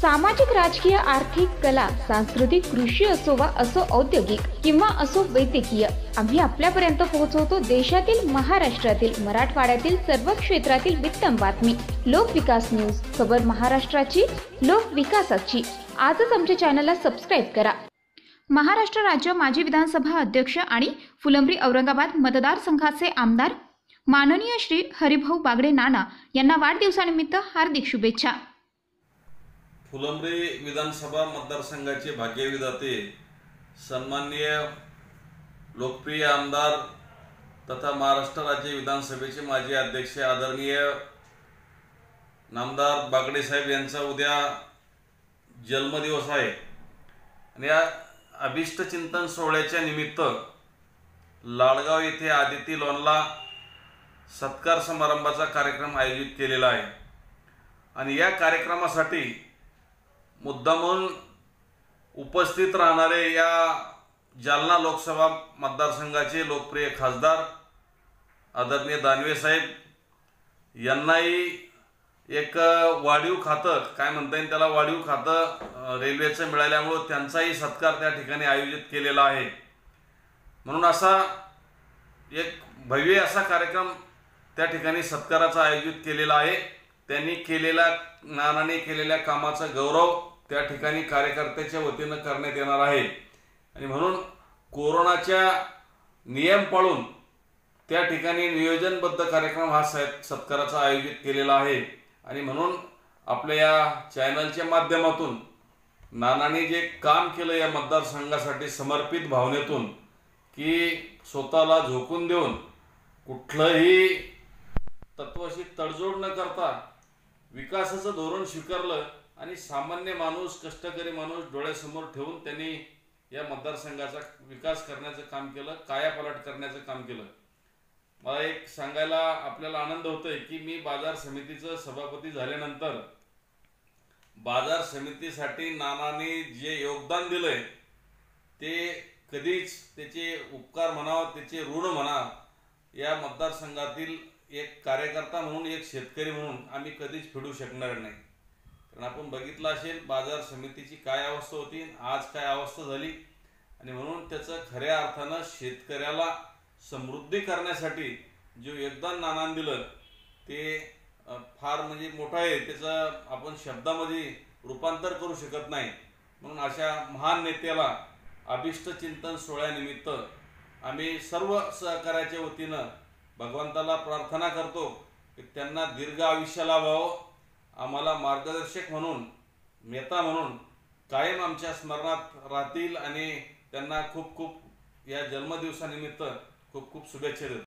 सामाजिक, राजकीय, आर्थिक, कला, सांस्कृतिक, कृषी असो वा असो औद्योगिक किंवा असो वैद्यकीय, आम्ही आपल्यापर्यंत पोहोचवतो देशातील, महाराष्ट्रातील, मराठवाड्यातील सर्व क्षेत्रातील उत्तम बातमी. लोकविकास न्यूज, खबर महाराष्ट्राची, लोकविकासाची. आजच आमच्या चॅनलला सबस्क्राईब करा. महाराष्ट्र राज्य माजी विधानसभा अध्यक्ष आणि फुलंब्री औरंगाबाद मतदारसंघाचे आमदार माननीय श्री हरिभाऊ बागडे नाना यांना वाढदिवसानिमित्त हार्दिक शुभेच्छा. फुलंब्री विधानसभा मतदारसंघाचे भाग्यविधाते सन्माननीय लोकप्रिय आमदार तथा महाराष्ट्र राज्य विधानसभेचे माजी अध्यक्ष आदरणीय नामदार बागडे साहेब यांचा उद्या जन्मदिवस आहे. आणि या अभिष्ट चिंतन सोहळ्याच्या निमित्त लाडगाव येथे आदिती लॉनला सत्कार समारंभाचा कार्यक्रम आयोजित केलेला आहे. आणि या कार्यक्रमासाठी मुद्दामून उपस्थित राहणारे या जालना लोकसभा मतदारसंघाचे लोकप्रिय खासदार आदरणीय दानवे साहेब यांनाही एक वाढीव खातं, काय म्हणता येईल त्याला, वाढीव खातं रेल्वेचं मिळाल्यामुळे त्यांचाही सत्कार त्या ठिकाणी आयोजित केलेला आहे. म्हणून असा एक भव्य असा कार्यक्रम त्या ठिकाणी सत्काराचा आयोजित केलेला आहे. त्यांनी नानाने केलेल्या कामाचा गौरव त्या ठिकाणी कार्यकर्त्याच्या वतीनं करण्यात येणार आहे. आणि म्हणून कोरोनाच्या नियम पाळून त्या ठिकाणी नियोजनबद्ध कार्यक्रम हा सत्काराचा आयोजित केलेला आहे. आणि म्हणून आपल्या या चॅनलच्या माध्यमातून नानाने जे काम केलं या मतदारसंघासाठी समर्पित भावनेतून, की स्वतःला झोकून देऊन कुठलंही तत्वाशी तडजोड न करता विकासाचं धोरण स्वीकारलं आणि सामान्य माणूस, कष्टकरी माणूस डोळ्यासमोर ठेवून त्यांनी या मतदारसंघाचा विकास करण्याचं काम केलं, कायापालट करण्याचं काम केलं. मला एक सांगायला आपल्याला आनंद होतोय की मी बाजार समितीचं सभापती झाल्यानंतर बाजार समितीसाठी नानाने जे योगदान दिलंय ते कधीच त्याचे उपकार म्हणावा, त्याचे ऋण म्हणा, या मतदारसंघातील एक कार्यकर्ता म्हणून, एक शेतकरी म्हणून आम्ही कधीच फेडू शकणार नाही. कारण आपण बघितलं असेल बाजार समितीची काय अवस्था होती, आज काय अवस्था झाली. आणि म्हणून त्याचं खऱ्या अर्थानं शेतकऱ्याला समृद्धी करण्यासाठी जे योगदान नानाने दिलं ते फार म्हणजे मोठं आहे. त्याचं आपण शब्दामध्ये रूपांतर करू शकत नाही. म्हणून अशा महान नेत्याला अभिष्ट चिंतन सोहळ्यानिमित्त आम्ही सर्व सहकार्याच्या वतीनं भगवंताला प्रार्थना करतो की त्यांना दीर्घ आयुष्य लाभावं, आम्हाला मार्गदर्शक म्हणून, नेता म्हणून कायम आमच्या स्मरणात राहतील. आणि त्यांना खूप खूप या जन्मदिवसानिमित्त खूप खूप शुभेच्छा देतो.